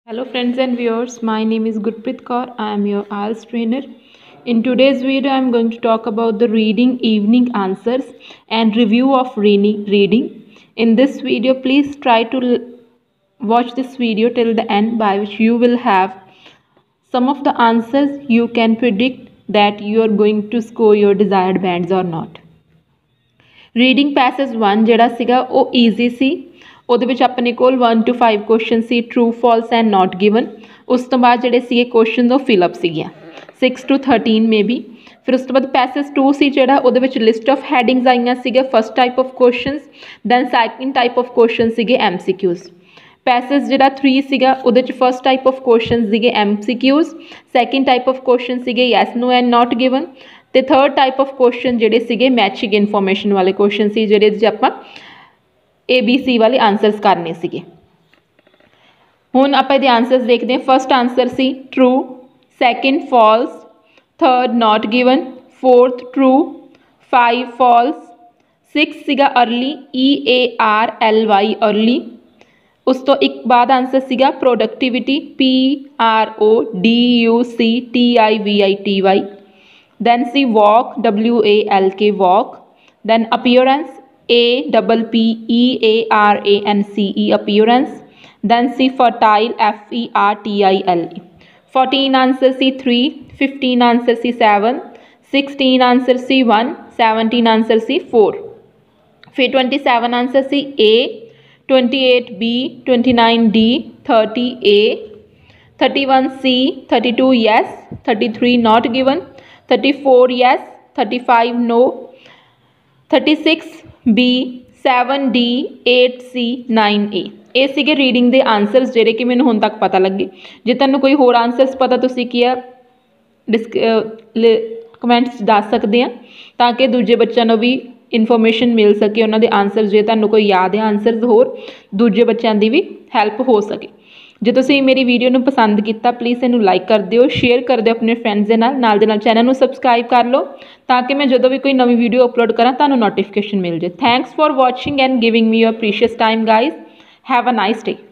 Hello friends and viewers, my name is Gurpreet Kaur. I am your IELTS trainer. In today's video, I am going to talk about the reading evening answers and review of reading. In this video, please try to watch this video till the end, by which you will have some of the answers you can predict that you are going to score your desired bands or not. Reading passage 1 ਜਿਹੜਾ ਸੀਗਾ ਉਹ easy ਸੀ। ਉਹਦੇ ਵਿੱਚ ਆਪਣੇ ਕੋਲ 1 to 5 question ਸੀ, true false and not given. ਉਸ ਤੋਂ ਬਾਅਦ ਜਿਹੜੇ ਸੀਗੇ ਕੁਐਸਚਨ ਉਹ ਫਿਲਅਪ ਸੀਗੀਆਂ 6 to 13 ਮੇ ਬੀ। ਫਿਰ ਉਸ ਤੋਂ ਬਾਅਦ ਪੈਸੇਜ 2 ਸੀ ਜਿਹੜਾ ਉਹਦੇ ਵਿੱਚ ਲਿਸਟ ਆਫ ਹੈਡਿੰਗਸ ਆਈਆਂ ਸੀਗੇ, first type of questions, then second type of question ਸੀਗੇ MCQs। ਪੈਸੇਜ ਜਿਹੜਾ 3 ਸੀਗਾ ਉਹਦੇ 'ਚ ਫਸਟ ਟਾਈਪ ਆਫ ਕੁਐਸਚਨ ਸੀਗੇ MCQs, second type of question ਸੀਗੇ yes no and not given, ਤੇ ਥਰਡ ਟਾਈਪ ਆਫ ਕੁਐਸਚਨ ਜਿਹੜੇ ਸੀਗੇ ਮੈਚਿੰਗ ਇਨਫੋਰਮੇਸ਼ਨ ਵਾਲੇ ਕੁਐਸਚਨ ਸੀ, ਜਿਹੜੇ 'ਚ ਆਪਾਂ ABC ਵਾਲੇ ਆਨਸਰਸ ਕਰਨੇ ਸੀਗੇ। ਹੁਣ ਆਪਾਂ ਇਹਦੇ ਆਨਸਰਸ ਦੇਖਦੇ ਹਾਂ। ਫਸਟ ਆਨਸਰ ਸੀ true, second false, third not given, fourth true, 5 false, 6 ਸੀਗਾ ਅਰਲੀ EARLY ਅਰਲੀ। ਉਸ ਤੋਂ ਇੱਕ ਬਾਅਦ ਆਨਸਰ ਸੀਗਾ productivity PRODUCTIVITY, then see walk WALK walk, then appearance APPEARANCE appearance, then see fertile FERTILE। 14 answer C 3, 15 answer C 7, 16 answer C 1, 17 answer C 4। फिर 27 answer C A, 28 B, 29 D, 30 A, 31 C, 32 yes, 33 not given, 34 yes, 35 no, 36 B, 7 D, 8 C, 9 A। ਇਹ ਸੀਗੇ reading ਦੇ answers ਜਿਹੜੇ ਕਿ ਮੈਨੂੰ ਹੁਣ ਤੱਕ ਪਤਾ ਲੱਗੇ। ਜੇ ਤੁਹਾਨੂੰ ਕੋਈ ਹੋਰ ਆਨਸਰਸ ਪਤਾ ਤੁਸੀਂ ਕੀ ਆ ਕਮੈਂਟਸ ਦੱਸ ਸਕਦੇ ਆ, ਤਾਂ ਕਿ ਦੂਜੇ ਬੱਚਿਆਂ ਨੂੰ ਵੀ ਇਨਫੋਰਮੇਸ਼ਨ ਮਿਲ ਸਕੇ ਉਹਨਾਂ ਦੇ ਆਨਸਰ। ਜੇ ਤੁਹਾਨੂੰ ਕੋਈ ਯਾਦ ਹੈ ਆਨਸਰਸ ਹੋਰ, ਦੂਜੇ ਬੱਚਿਆਂ ਦੀ ਵੀ ਹੈਲਪ ਹੋ ਸਕੇ। ਜੇ ਤੁਸੀਂ ਮੇਰੀ ਵੀਡੀਓ ਨੂੰ ਪਸੰਦ ਕੀਤਾ, ਪਲੀਜ਼ ਇਹਨੂੰ ਲਾਈਕ ਕਰ ਦਿਓ, ਸ਼ੇਅਰ ਕਰ ਦਿਓ ਆਪਣੇ ਫਰੈਂਡਸ ਦੇ ਨਾਲ ਦੇ ਨਾਲ ਚੈਨਲ ਨੂੰ ਸਬਸਕ੍ਰਾਈਬ ਕਰ ਲਓ, ਤਾਂ ਕਿ ਮੈਂ ਜਦੋਂ ਵੀ ਕੋਈ ਨਵੀਂ ਵੀਡੀਓ ਅਪਲੋਡ ਕਰਾਂ ਤੁਹਾਨੂੰ ਨੋਟੀਫਿਕੇਸ਼ਨ ਮਿਲ ਜਾਏ। Thanks for watching and giving me your precious time guys. Have a nice day.